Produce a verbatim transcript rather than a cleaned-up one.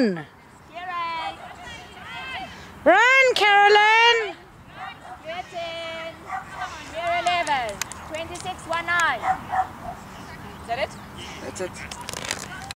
run! Run, Carolyn! thirteen, eleven, twenty-six, one nine. Is that it? That's it.